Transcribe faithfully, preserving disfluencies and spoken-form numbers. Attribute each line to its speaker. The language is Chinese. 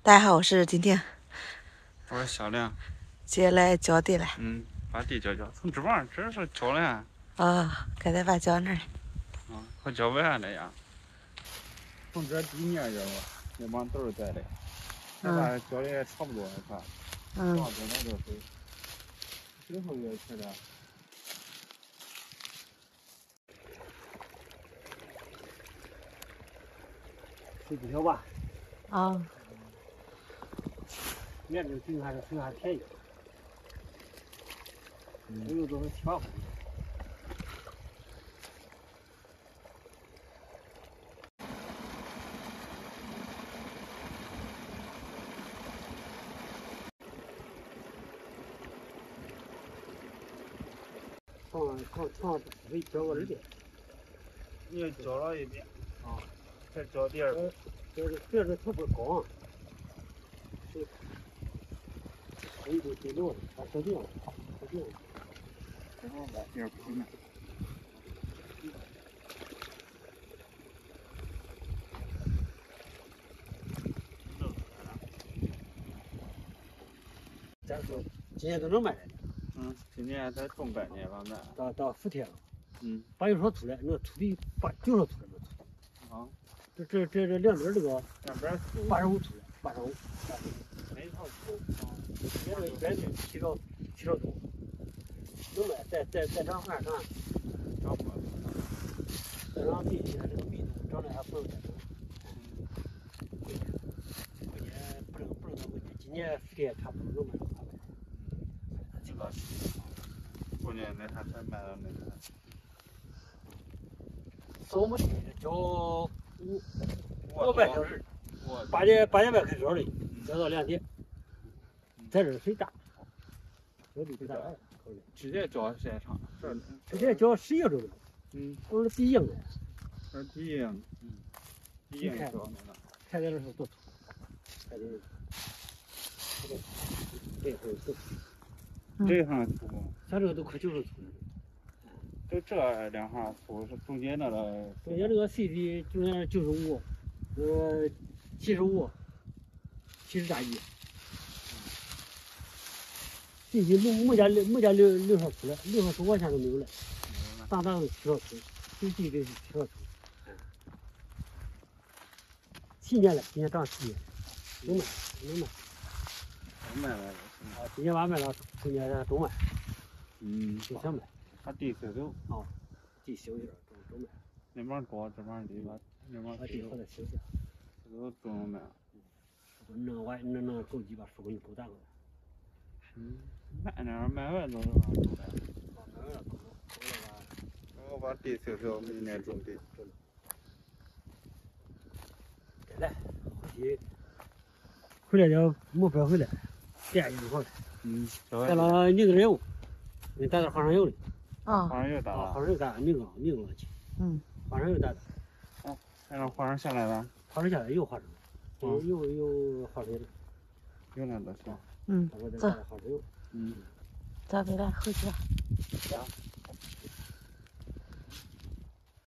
Speaker 1: 大家好，我是婷婷，
Speaker 2: 我是小亮，
Speaker 1: 今天来浇地了。
Speaker 2: 嗯，把地浇浇，从这玩意儿这是浇了呀。
Speaker 1: 啊，刚才把浇那儿。
Speaker 2: 啊，和浇完了呀。从这地面这吧，那帮都是在的，咱把浇的也差不多了，看。
Speaker 1: 嗯。
Speaker 2: 放多少水？最后也是的。
Speaker 3: 水不小吧？
Speaker 1: 啊。
Speaker 3: 面这水还是水还便宜，有有都是七八块。床床床水浇过二遍，
Speaker 2: 你浇了一遍，啊，再浇第二遍。
Speaker 3: 这个这个它不高，水水都水漏了，它收定了，收定了。
Speaker 2: 然后把第二铺呢。
Speaker 3: 咱说今年都能卖来的。
Speaker 2: 嗯，今年才种半年吧，卖。
Speaker 3: 到到伏天了。
Speaker 2: 嗯。
Speaker 3: 八月初出来，那土地八九月出来那土。
Speaker 2: 啊。
Speaker 3: 这这这这两边这个
Speaker 2: 两边
Speaker 3: 八十五出来，八十五。
Speaker 2: 每套土啊，
Speaker 3: 别的一边是七十七十多，能卖再再再长还长，
Speaker 2: 长不了。
Speaker 3: 再长比现在这个密度长得还不能再长。今年不能不能那么今年伏天差不多能卖到八百。
Speaker 2: 这个过年那啥才卖了那个。
Speaker 3: 扫墓地交五五个半小时，八点八点半开始的，交到两点。在这水大，这里不大，
Speaker 2: 直接浇时间长，这
Speaker 3: 直接浇十一个钟头。
Speaker 2: 嗯，
Speaker 3: 都是地硬的。
Speaker 2: 这地硬，嗯，地硬浇那个。
Speaker 3: 看在这是多土，看这个，这会是
Speaker 2: 这行土，
Speaker 3: 咱这个都快九十土了。
Speaker 2: 就这两行土是中间那个，
Speaker 3: 中间这个 C D 中间九十五，呃，七十五，七十大几。进去木木家六木家六六十土了，六十土我现在都没有了，大大都七十土，最低的是七十土。七年了，今年长七年，能卖能卖。
Speaker 2: 能卖了。
Speaker 3: 啊，今年把卖了，去年咱都卖。
Speaker 2: 嗯，
Speaker 3: 都想卖。
Speaker 2: 他地收走。
Speaker 3: 啊，地修一下，都都卖。
Speaker 2: 那帮高，这帮地吧，那帮
Speaker 3: 地好再修下。
Speaker 2: 这都都能卖。
Speaker 3: 能完能能够几把树根够大个。
Speaker 2: 嗯，卖那卖完都是吧？都卖。
Speaker 3: 啊，卖完了够了，够了吧？
Speaker 2: 我把地收收，明年种地。
Speaker 3: 再来，回去回来就没白回来，电就好了。
Speaker 2: 嗯。
Speaker 3: 再了拧个任务，你打点花生油的。
Speaker 1: 啊。
Speaker 2: 花生油打了。
Speaker 3: 花生油打拧了拧了去。
Speaker 1: 嗯。
Speaker 3: 花生油打的。
Speaker 2: 啊，那让花生下来了。
Speaker 3: 花生下来有花生，有有有花生的。
Speaker 2: 有那都行。
Speaker 1: 嗯。走。
Speaker 3: 花生油。
Speaker 2: 嗯。
Speaker 1: 走，回来回去。
Speaker 3: 行。